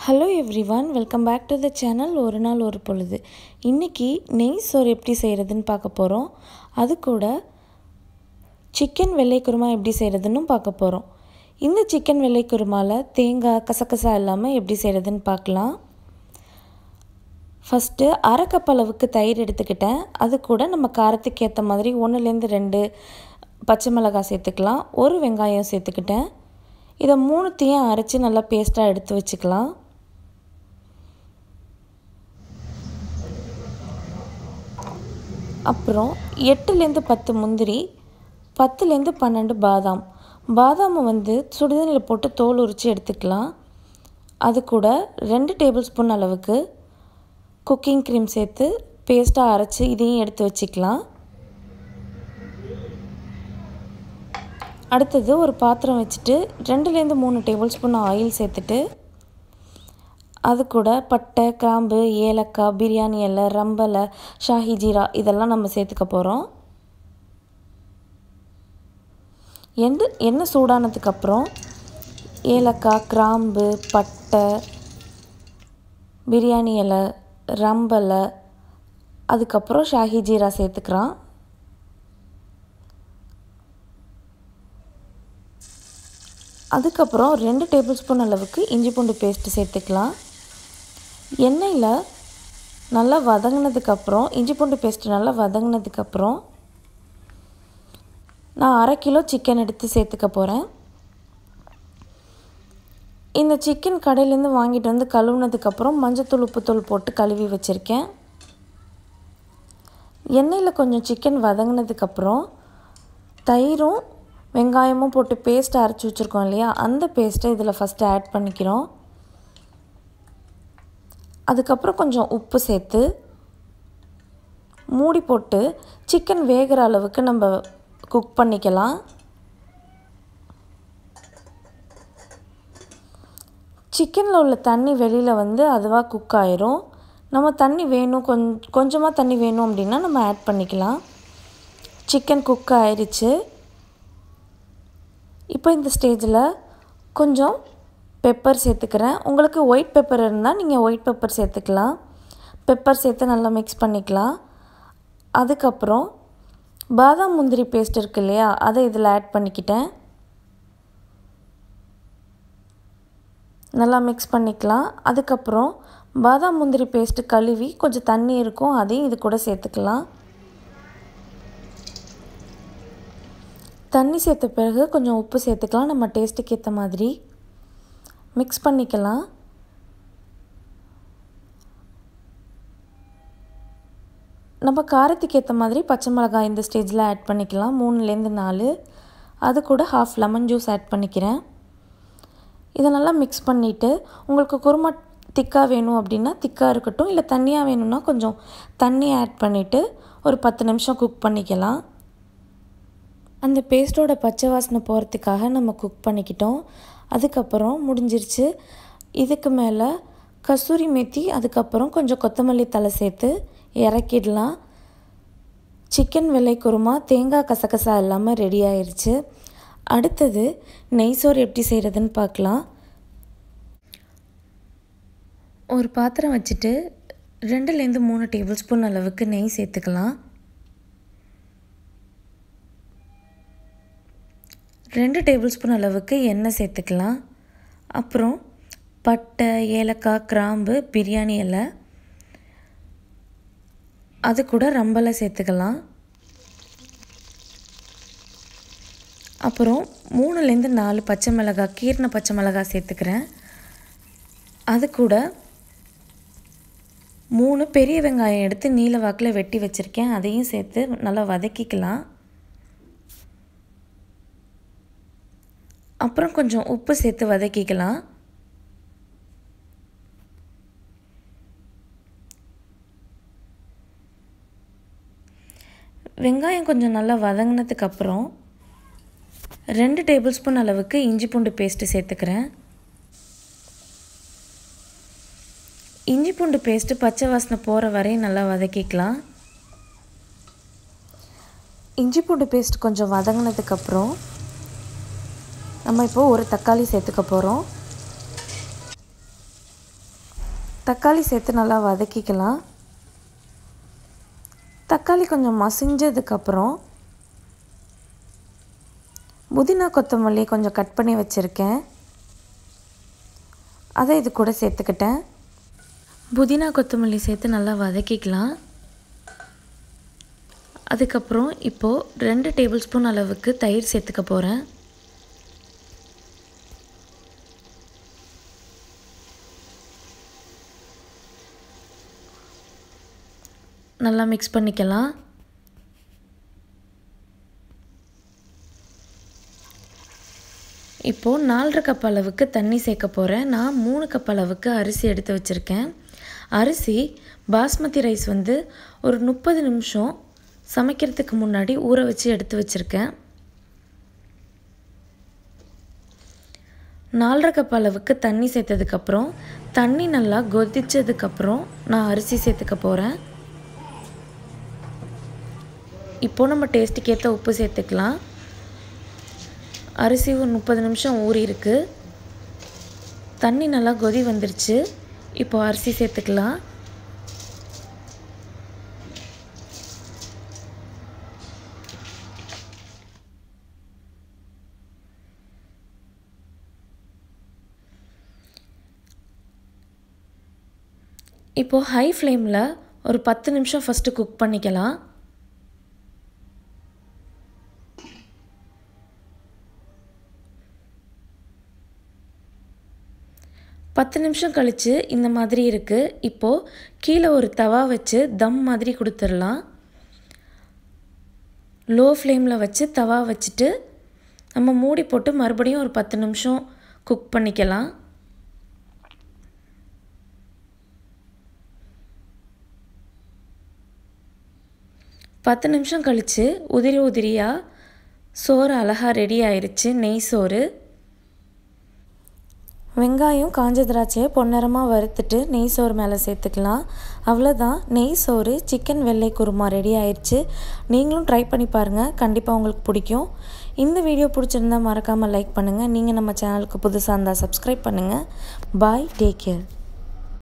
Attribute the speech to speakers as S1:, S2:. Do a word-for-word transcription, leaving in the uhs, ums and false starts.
S1: Hello everyone, welcome back to the channel. ஒரு நாள் ஒரு பொழுது. இன்றைக்கி நெய் சோறு எப்படி செய்கிறதுன்னு பார்க்க போகிறோம். அது கூட சிக்கன் வெள்ளை குருமா எப்படி செய்கிறதுன்னு பார்க்க போகிறோம். இந்த சிக்கன் வெள்ளை குருமாவில் தேங்காய் கசகசா இல்லாமல் எப்படி செய்கிறதுன்னு பார்க்கலாம். ஃபஸ்ட்டு அரை கப் அளவுக்கு தயிர் எடுத்துக்கிட்டேன். அது கூட நம்ம காரத்துக்கு ஏற்ற மாதிரி ஒன்றுலேருந்து ரெண்டு பச்சை மிளகாய் சேர்த்துக்கலாம். ஒரு வெங்காயம் சேர்த்துக்கிட்டேன். இதை மூணுத்தையும் அரைச்சி நல்லா பேஸ்ட்டாக எடுத்து வச்சுக்கலாம். அப்புறம் எட்டுலேருந்து பத்து முந்திரி, பத்துலேருந்து பன்னெண்டு பாதாம். பாதாமை வந்து சுடுதண்ணியில் போட்டு தோல் உரித்து எடுத்துக்கலாம். அது கூட ரெண்டு டேபிள் ஸ்பூன் அளவுக்கு குக்கிங் க்ரீம் சேர்த்து பேஸ்ட்டாக அரைச்சி இதையும் எடுத்து வச்சுக்கலாம். அடுத்தது ஒரு பாத்திரம் வச்சுட்டு ரெண்டுலேருந்து மூணு டேபிள் ஸ்பூன் ஆயில் சேர்த்துட்டு அது கூட பட்டை, கிராம்பு, ஏலக்காய், பிரியாணி இலை, ரம்பலை, ஷாஹி ஜீரா இதெல்லாம் நம்ம சேர்த்துக்க போகிறோம். எந்த எண்ணெய் சூடானதுக்கப்புறம் ஏலக்காய், கிராம்பு, பட்டை, பிரியாணி இலை, ரம்பலை, அதுக்கப்புறம் ஷாஹி ஜீரா சேர்த்துக்கிறோம். அதுக்கப்புறம் ரெண்டு டேபிள் ஸ்பூன் அளவுக்கு இஞ்சி பூண்டு பேஸ்ட்டு சேர்த்துக்கலாம். எண்ணெயில் நல்லா வதங்கினதுக்கப்புறம் இஞ்சி பூண்டு பேஸ்ட்டு நல்லா வதங்கினதுக்கப்புறம் நான் அரை கிலோ சிக்கன் எடுத்து சேர்த்துக்க போகிறேன். இந்த சிக்கன் கடையிலேருந்து வாங்கிட்டு வந்து கழுவுனதுக்கப்புறம் மஞ்சத்தூள் உப்புத்தூள் போட்டு கழுவி வச்சுருக்கேன். எண்ணெயில் கொஞ்சம் சிக்கன் வதங்கினதுக்கப்புறம் தயிரும் வெங்காயமும் போட்டு பேஸ்ட்டை அரைச்சி வச்சுருக்கோம் இல்லையா, அந்த பேஸ்ட்டை இதில் ஃபஸ்ட்டு ஆட் பண்ணிக்கிறோம். அதுக்கப்புறம் கொஞ்சம் உப்பு சேர்த்து மூடி போட்டு சிக்கன் வேகிற அளவுக்கு நம்ம குக் பண்ணிக்கலாம். சிக்கனில் உள்ள தண்ணி வெளியில் வந்து அதுவாக குக் ஆயிரும். நம்ம தண்ணி வேணும், கொஞ் கொஞ்சமாக தண்ணி வேணும் அப்படின்னா நம்ம ஆட் பண்ணிக்கலாம். சிக்கன் குக் ஆயிடுச்சு. இப்போ இந்த ஸ்டேஜில் கொஞ்சம் பெப்பர் சேர்த்துக்கிறேன். உங்களுக்கு ஒயிட் பெப்பர் இருந்தால் நீங்கள் ஒயிட் பெப்பர் சேர்த்துக்கலாம். பெப்பர் சேர்த்து நல்லா மிக்ஸ் பண்ணிக்கலாம். அதுக்கப்புறம் பாதாம் முந்திரி பேஸ்ட் இருக்கு இல்லையா, அதை இதில் ஆட் பண்ணிக்கிட்டேன். நல்லா மிக்ஸ் பண்ணிக்கலாம். அதுக்கப்புறம் பாதாம் முந்திரி பேஸ்ட்டு கழுவி கொஞ்சம் தண்ணி இருக்கும், அதையும் இது கூட சேர்த்துக்கலாம். தண்ணி சேர்த்த பிறகு கொஞ்சம் உப்பு சேர்த்துக்கலாம். நம்ம டேஸ்ட்டுக்கு ஏற்ற மாதிரி மிக்ஸ் பண்ணிக்கலாம். நம்ம காரத்துக்கு ஏற்ற மாதிரி பச்சை மிளகாய் இந்த ஸ்டேஜில் ஆட் பண்ணிக்கலாம். மூணுலேருந்து நாலு. அது கூட ஹாஃப் லெமன் ஜூஸ் ஆட் பண்ணிக்கிறேன். இதை நல்லா மிக்ஸ் பண்ணிவிட்டு உங்களுக்கு குருமா திக்காக வேணும் அப்படின்னா திக்காக இருக்கட்டும், இல்லை தண்ணியாக வேணும்னா கொஞ்சம் தண்ணி ஆட் பண்ணிவிட்டு ஒரு பத்து நிமிஷம் குக் பண்ணிக்கலாம். அந்த பேஸ்ட்டோட பச்சை வாசனை போகிறதுக்காக நம்ம குக் பண்ணிக்கிட்டோம். அதுக்கப்புறம் முடிஞ்சிருச்சு. இதுக்கு மேலே கசூரி மேத்தி, அதுக்கப்புறம் கொஞ்சம் கொத்தமல்லி தலை சேர்த்து இறக்கிடலாம். சிக்கன் வெள்ளை குருமா தேங்காய் கசகசா இல்லாமல் ரெடி ஆயிடுச்சு. அடுத்தது நெய் சோறு எப்படி செய்கிறதுன்னு பார்க்கலாம். ஒரு பாத்திரம் வச்சுட்டு ரெண்டுலேருந்து மூணு டேபிள் ஸ்பூன் அளவுக்கு நெய் சேர்த்துக்கலாம். ரெண்டு டேபிள் ஸ்பூன் அளவுக்கு எண்ணெய் சேர்த்துக்கலாம். அப்புறம் பட்டை, ஏலக்காய், கிராம்பு, பிரியாணி இலை, அது கூட ரம்பலை சேர்த்துக்கலாம். அப்புறம் மூணுலேருந்து நாலு பச்சை மிளகாய், கீர்ன பச்சை மிளகாய் சேர்த்துக்கிறேன். அது கூட மூணு பெரிய வெங்காயம் எடுத்து நீல வாக்கில் வெட்டி வச்சுருக்கேன், அதையும் சேர்த்து நல்லா வதக்கிக்கலாம். அப்புறம் கொஞ்சம் உப்பு சேர்த்து வதக்கிக்கலாம். வெங்காயம் கொஞ்சம் நல்லா வதங்கினதுக்கப்புறம் ரெண்டு டேபிள் ஸ்பூன் அளவுக்கு இஞ்சி பூண்டு பேஸ்ட்டு சேர்த்துக்கிறேன். இஞ்சி பூண்டு பேஸ்ட்டு பச்சை வாசனை போகிற வரையும் நல்லா வதக்கிக்கலாம். இஞ்சி பூண்டு பேஸ்ட் கொஞ்சம் வதங்கினதுக்கப்புறம் நம்ம இப்போது ஒரு தக்காளி சேர்த்துக்க போகிறோம். தக்காளி சேர்த்து நல்லா வதக்கிக்கலாம். தக்காளி கொஞ்சம் மசிஞ்சதுக்கப்புறம் புதினா கொத்தமல்லி கொஞ்சம் கட் பண்ணி வச்சுருக்கேன், அதை இது கூட சேர்த்துக்கிட்டேன். புதினா கொத்தமல்லி சேர்த்து நல்லா வதக்கிக்கலாம். அதுக்கப்புறம் இப்போது ரெண்டு டேபிள் ஸ்பூன் அளவுக்கு தயிர் சேர்த்துக்க போகிறேன். நல்லா மிக்ஸ் பண்ணிக்கலாம். இப்போது நாலரை கப் அளவுக்கு தண்ணி சேர்க்க போகிறேன். நான் மூணு கப் அளவுக்கு அரிசி எடுத்து வச்சுருக்கேன். அரிசி பாஸ்மதி ரைஸ் வந்து ஒரு முப்பது நிமிஷம் சமைக்கிறதுக்கு முன்னாடி ஊற வச்சு எடுத்து வச்சுருக்கேன். நாலரை கப் அளவுக்கு தண்ணி சேர்த்ததுக்கப்புறம் தண்ணி நல்லா கொதிச்சதுக்கப்புறம் நான் அரிசி சேர்த்துக்க போகிறேன். இப்போது நம்ம டேஸ்ட்டுக்கு ஏற்ற உப்பு சேர்த்துக்கலாம். அரிசி ஒரு முப்பது நிமிஷம் ஊறி இருக்கு. தண்ணி நல்லா கொதி வந்துருச்சு. இப்போ அரிசி சேர்த்துக்கலாம். இப்போது ஹை ஃப்ளேமில் ஒரு பத்து நிமிஷம் ஃபஸ்ட்டு குக் பண்ணிக்கலாம். பத்து நிமிஷம் கழித்து இந்த மாதிரி இருக்குது. இப்போது கீழே ஒரு தவா வச்சு தம் மாதிரி கொடுத்துடலாம். லோ ஃப்ளேமில் வச்சு தவா வச்சுட்டு நம்ம மூடி போட்டு மறுபடியும் ஒரு பத்து நிமிஷம் குக் பண்ணிக்கலாம். பத்து நிமிஷம் கழித்து உதிரி உதிரியாக சோறு அழகாக ரெடி ஆயிடுச்சு. நெய் சோறு. வெங்காயம் காஞ்ச திராட்சையை பொன்னிறமாக வறுத்துட்டு நெய் சோறு மேலே சேர்த்துக்கலாம். அவ்வளோதான், நெய் சோறு சிக்கன் வெள்ளை குருமா ரெடி ஆயிடுச்சு. நீங்களும் ட்ரை பண்ணி பாருங்கள், கண்டிப்பாக உங்களுக்கு பிடிக்கும். இந்த வீடியோ பிடிச்சிருந்தால் மறக்காமல் லைக் பண்ணுங்கள். நீங்கள் நம்ம சேனலுக்கு புதுசாக இருந்தால் சப்ஸ்கிரைப் பண்ணுங்கள். Bye, take care.